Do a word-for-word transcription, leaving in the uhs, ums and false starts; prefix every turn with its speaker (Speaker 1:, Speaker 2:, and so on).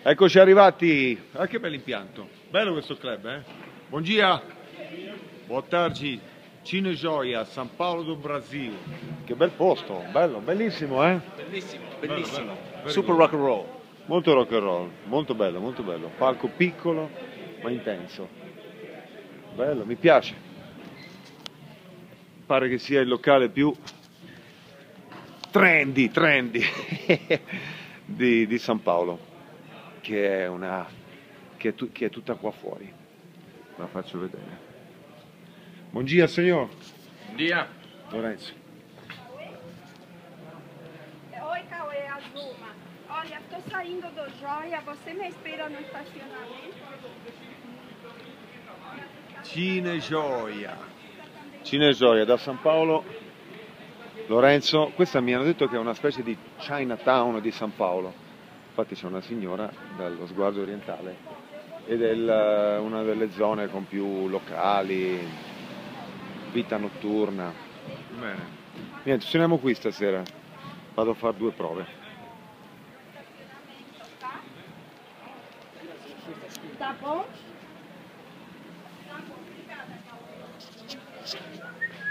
Speaker 1: Eccoci arrivati. Ah, che bell'impianto. Bello questo club, eh? Buongiorno. Boa tarde. Cinegioia, San Paolo do Brasil. Che bel posto, bello, bellissimo, eh?
Speaker 2: Bellissimo,
Speaker 1: Bello,
Speaker 2: bellissimo.
Speaker 1: bello.
Speaker 2: Super rock and roll.
Speaker 1: Molto rock and roll, molto bello, molto bello. Palco piccolo, ma intenso. Bello, mi piace. Pare che sia il locale più trendy, trendy di, di San Paolo. Che è una che è, tu, che è tutta qua fuori. La faccio vedere. Buongiorno signor.
Speaker 2: Bom dia.
Speaker 1: Lorenzo.
Speaker 3: Oi, Cauê, Azuma. Olha, tô saindo do Joia, você me espera no estacionamento?
Speaker 1: Cinegioia. Cinegioia da San Paolo. Lorenzo, questa mi hanno detto che è una specie di Chinatown di San Paolo. Infatti c'è una signora dallo sguardo orientale ed è il, una delle zone con più locali, vita notturna. Bene. Niente, ceniamo qui stasera. Vado a fare due prove.
Speaker 3: Tá bom?